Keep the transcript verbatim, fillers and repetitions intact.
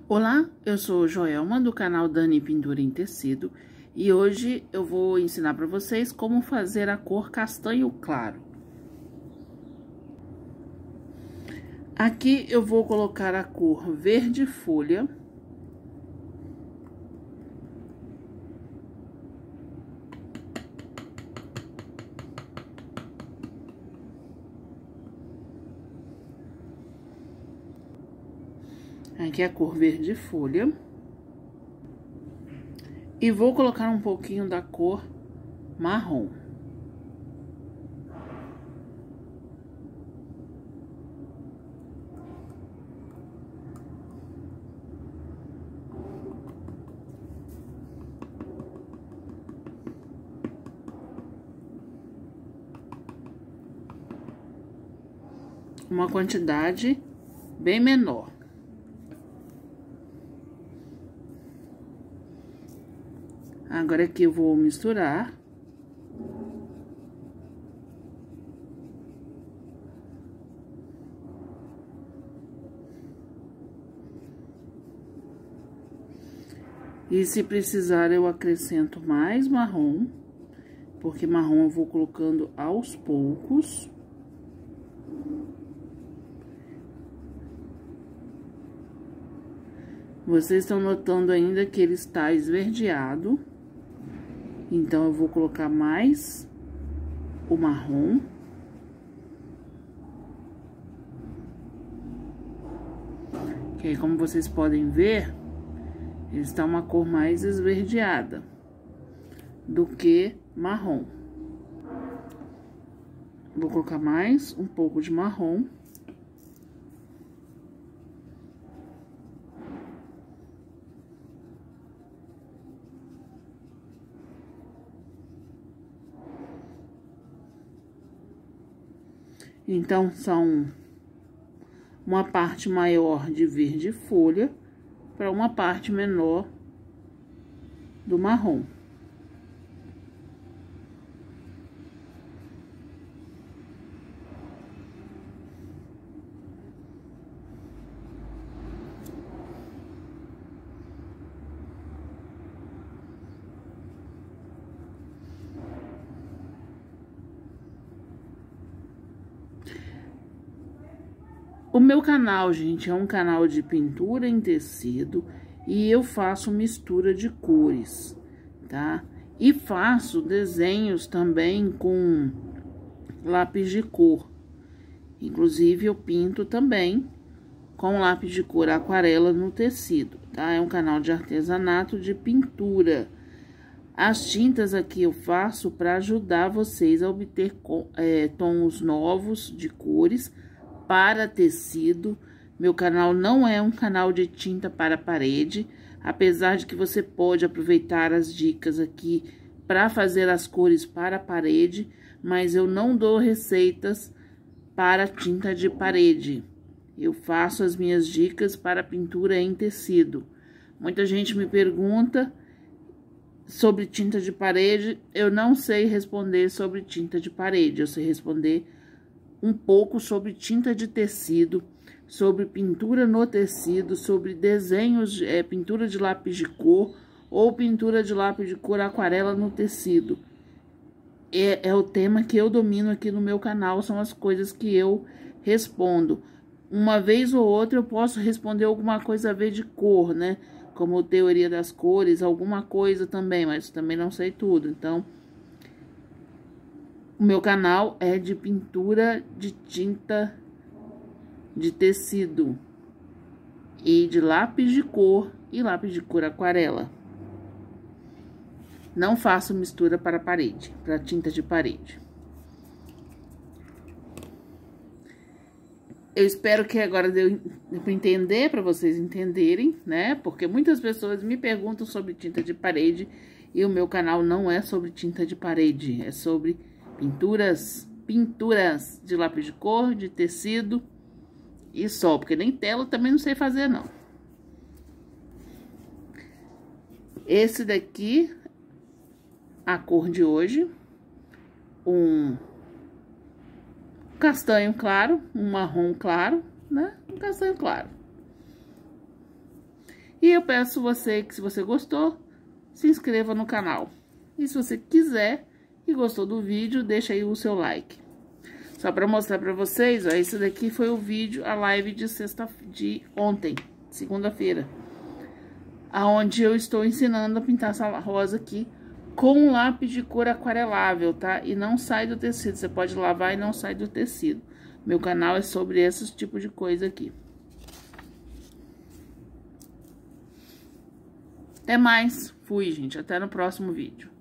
Olá, eu sou Joelma do canal Dani Pintura em Tecido e hoje eu vou ensinar para vocês como fazer a cor castanho claro. Aqui eu vou colocar a cor verde folha. Aqui é a cor verde folha. E vou colocar um pouquinho da cor marrom. Uma quantidade bem menor. Agora aqui eu vou misturar. E se precisar eu acrescento mais marrom, porque marrom eu vou colocando aos poucos. Vocês estão notando ainda que ele está esverdeado. Então, eu vou colocar mais o marrom. Que aí, como vocês podem ver, ele está uma cor mais esverdeada do que marrom. Vou colocar mais um pouco de marrom. Então, são uma parte maior de verde folha para uma parte menor do marrom. O meu canal, gente, é um canal de pintura em tecido e eu faço mistura de cores, tá? E faço desenhos também com lápis de cor. Inclusive, eu pinto também com lápis de cor aquarela no tecido, tá? É um canal de artesanato de pintura. As tintas aqui eu faço para ajudar vocês a obter é, tons novos de cores para tecido. Meu canal não é um canal de tinta para parede, apesar de que você pode aproveitar as dicas aqui para fazer as cores para a parede, mas eu não dou receitas para tinta de parede. Eu faço as minhas dicas para pintura em tecido. Muita gente me pergunta sobre tinta de parede, eu não sei responder sobre tinta de parede, eu sei responder um pouco sobre tinta de tecido, sobre pintura no tecido, sobre desenhos, é, pintura de lápis de cor ou pintura de lápis de cor aquarela no tecido. É, é o tema que eu domino aqui no meu canal, são as coisas que eu respondo. Uma vez ou outra eu posso responder alguma coisa a ver de cor, né? Como teoria das cores, alguma coisa também, mas também não sei tudo, então o meu canal é de pintura de tinta de tecido e de lápis de cor e lápis de cor aquarela. Não faço mistura para parede, para tinta de parede. Eu espero que agora deu para entender, para vocês entenderem, né? Porque muitas pessoas me perguntam sobre tinta de parede e o meu canal não é sobre tinta de parede, é sobre pinturas, pinturas de lápis de cor, de tecido e só, porque nem tela também não sei fazer, não. Esse daqui, a cor de hoje, um castanho claro, um marrom claro, né? Um castanho claro. E eu peço você que, se você gostou, se inscreva no canal. E se você quiser e gostou do vídeo, deixa aí o seu like. Só para mostrar para vocês, ó, esse daqui foi o vídeo, a live de sexta, de ontem, segunda-feira. Aonde eu estou ensinando a pintar essa rosa aqui com lápis de cor aquarelável, tá? E não sai do tecido, você pode lavar e não sai do tecido. Meu canal é sobre esses tipos de coisa aqui. Até mais. Fui, gente. Até no próximo vídeo.